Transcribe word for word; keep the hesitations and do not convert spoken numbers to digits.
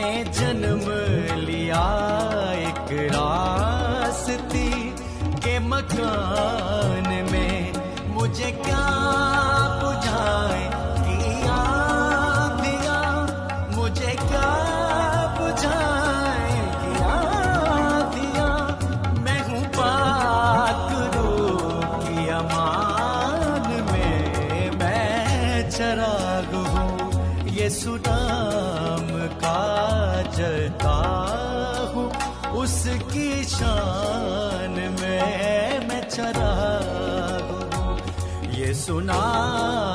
जन्म लिया एक रास्ती के मकान में, मुझे क्या बुझाए कि आँधियाँ, मुझे क्या बुझाए कि आँधियाँ। मैं हूँ पाक रूह की अमान में, मैं चराग हूँ यीशु नाम का जलता हूँ, उसकी शान में मैं चराग हूँ। यीशु नाम